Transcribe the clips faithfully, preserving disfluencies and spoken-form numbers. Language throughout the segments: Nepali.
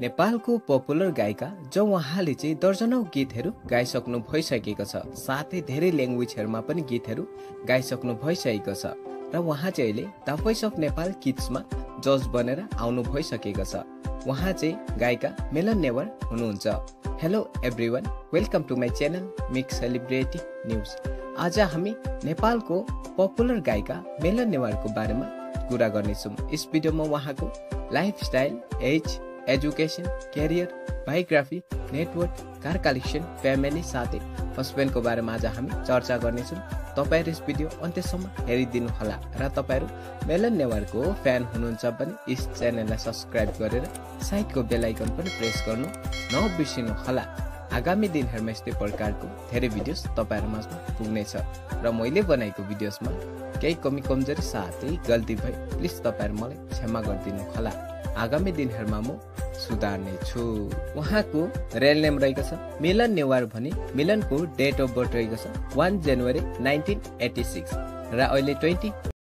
नेपालको पपुलर गायिका जो उहाँले चाहिँ दर्जनौं गीतहरू गाइसक्नु भइसकेको छ। साथै धेरै ल्याङ्ग्वेजहरुमा पनि गीतहरू गाइसक्नु भइसकेको छ र उहाँ चाहिँ अहिले द भोइस अफ नेपाल किड्समा जज बनेर आउनु भइसकेको छ। उहाँ चाहिँ गायिका मेलन नेवार हुनुहुन्छ। Hello everyone, welcome to my channel mix celebrity news. आज हामी नेपालको पपुलर गायिका मेलन नेवारको बारेमा कुरा गर्नेछौँ। यस भिडियोमा उहाँको lifestyle, age, education, career, biography, network, car collection, family साथै हस्बेन्डको बारेमा आज हामी चर्चा गर्नेछौँ। तपाईहरु यस भिडियो अन्त्यसम्म हेरिदिनु होला र तपाईहरु मेलन नेवारको फ्यान हुनुहुन्छ भने यस च्यानललाई सब्स्क्राइब गरेर साइडको बेल आइकन पनि प्रेस गर्नु नबिर्सिनु होला। आगामी दिनहरुमा यस्तै प्रकारको धेरै भिडियोस तपाईहरु माझमा पुग्नेछ र मैले बनाएको भिडियोसमा केही कमी कमजोरी साथै गल्ती भए प्लिज तपाईहरु मलाई क्षमा गरिदिनु होला। आगामी दिनहरुमा म सुधार्ने छु। उहाँको रियल नेम रहेको छ मेलन नेवार भने मेलनको डेट अफ बर्थ रहेको छ एक जनवरी नाइन्टिन एटी सिक्स र अहिले बीस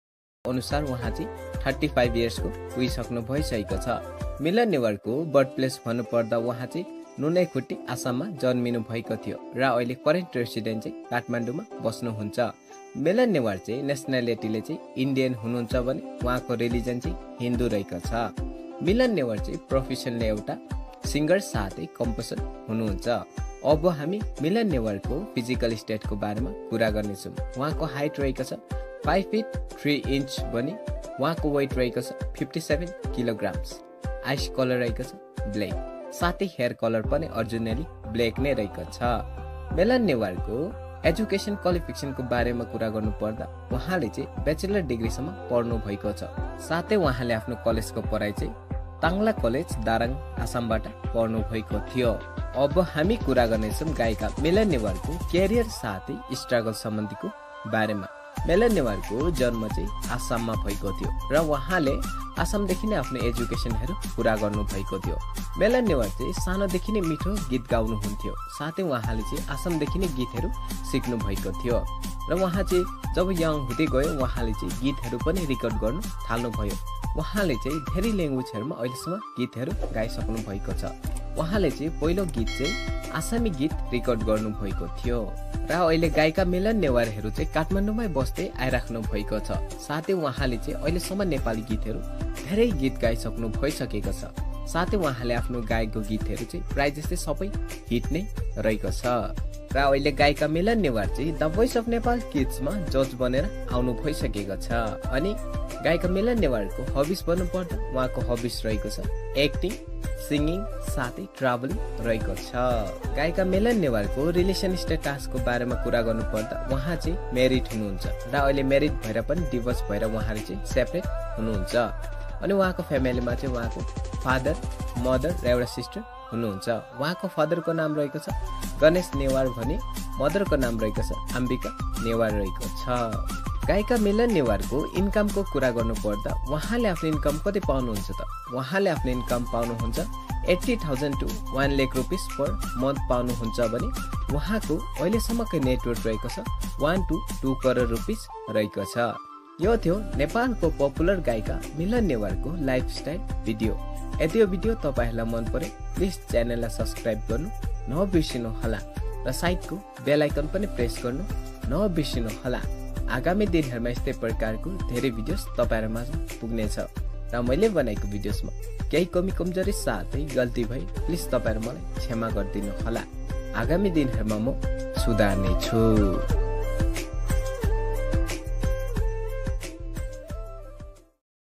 अनुसार उहाँ चाहिँ पैंतीस इयर्सको पुगिसक्नु भइसकेको छ। मेलन नेवारको बर्थ प्लेस भन्नु पर्दा उहाँ चाहिँ नुनाइखुट्टी आसाममा जन्मिनु भएको थियो र अहिले करेन्ट रेसिडेन्ट चाहिँ काठमाडौँमा बस्नुहुन्छ। मेलन नेवार चाहिँ नेसनालिटीले चाहिँ इन्डियन हुनुहुन्छ भने उहाँको रिलिजन चाहिँ हिन्दू रहेको छ। मेलन नेवार चाहिँ प्रोफेसनले एउटा सिंगर साथै कम्पोजर हुनुहुन्छ। अब हामी मेलन नेवारको फिजिकल स्टेटको बारेमा कुरा गर्नेछौँ। उहाँको हाइट रहेको छ पाँच फिट तीन इन्च भने उहाँको वेट रहेको छ सत्ताउन्न किलोग्राम्स। आइस कलर रहेको छ ब्ल्याक, साथै हेयर कलर पनि ओरिजिनली ब्ल्याक नै रहेको छ। मेलन नेवारको एजुकेसन क्वालिफिकेसनको बारेमा कुरा गर्नु पर्दा उहाँले चाहिँ ब्याचलर डिग्रीसम्म पढ्नु भएको छ। साथै उहाँले आफ्नो कलेजको पढाइ चाहिँ ताङला कलेज दाराङ आसामबाट पढ्नु भएको थियो। अब हामी कुरा गर्नेछौँ गायिका मेलन नेवारको क्यारियर साथै स्ट्रगल सम्बन्धीको बारेमा। मेलन नेवारको जन्म चाहिँ आसाममा भएको थियो र उहाँले आसामदेखि नै आफ्नो एजुकेसनहरू पुरा गर्नु भएको थियो। मेलन नेवार चाहिँ सानोदेखि नै मिठो गीत गाउनुहुन्थ्यो। साथै उहाँले चाहिँ आसामदेखि नै गीतहरू सिक्नु भएको थियो र उहाँ चाहिँ जब यङ हुँदै गयो उहाँले चाहिँ गीतहरू पनि रेकर्ड गर्नु थाल्नुभयो। उहाँले चाहिँ धेरै ल्याङ्ग्वेजहरुमा अहिलेसम्म गीतहरू गाइसक्नु भएको छ। उहाँले चाहिँ पहिलो गीत चाहिँ आसामी गीत रेकर्ड गर्नु भएको थियो र अहिले गायिका मेलन नेवारहरू चाहिँ काठमाडौँमै बस्दै आइराख्नु भएको छ। साथै उहाँले चाहिँ अहिलेसम्म नेपाली गीतहरू धेरै गीत गाइसक्नु भइसकेको छ। साथै उहाँले आफ्नो गाएको गीतहरू चाहिँ प्राय जस्तै सबै हिट नै रहेको छ र अहिले गायिका मेलन नेवार चाहिँ द भोइस अफ नेपाल किड्समा जज बनेर आउनु भइसकेको छ। अनि गायिका मेलन नेवारको हबिज भन्नु पर्दा उहाँको हबिज रहेको छ एक्टिङ, सिंगिङ साथै ट्राभलिङ रहेको छ। गायिका मेलन नेवारको रिलेसन स्टेटसको बारेमा कुरा गर्नु पर्दा उहाँ चाहिँ म्यारिड हुनुहुन्छ र अहिले म्यारिड भएर पनि डिभोर्स भएर उहाँले चाहिँ सेपरेट हुनुहुन्छ। अनि उहाँको फ्यामिलीमा चाहिँ उहाँको फादर, मदर र एउटा सिस्टर हुनुहुन्छ। उहाँको फादरको नाम रहेको छ गणेश नेवार भने मदरको नाम रहेको छ अम्बिका नेवार रहेको छ। गायिका मेलन नेवारको इन्कमको कुरा गर्नु पर्दा उहाँले आफ्नो इन्कम कति पाउनुहुन्छ त उहाँले आफ्नो इन्कम पाउनुहुन्छ अस्सी हजार टु एक लाख रुपैयाँ पर मन्थ पाउनुहुन्छ भने उहाँको अहिलेसम्मको नेटवर्थ रहेको छ एक टु दुई करोड रुपैयाँ रहेको छ। यो थियो नेपालको पपुलर गायिका मेलन नेवारको लाइफस्टाइल भिडियो। यदि यो भिडियो तपाईहरुलाई मन परे प्लिज च्यानललाई सब्स्क्राइब गर्नु नबिर्सिनु होला र साइडको बेल आइकन पनि प्रेस गर्नु नबिर्सिनु होला। आगामी दिनहरुमा यस्तै प्रकारको धेरै भिडियोस तपाईहरु माझमा पुग्नेछ र मैले बनाएको भिडियोसमा केही कमी कमजोरी साथै गल्ती भए प्लिज तपाईहरु मलाई क्षमा गरिदिनु होला। आगामी दिनहरुमा म सुधार्ने छु।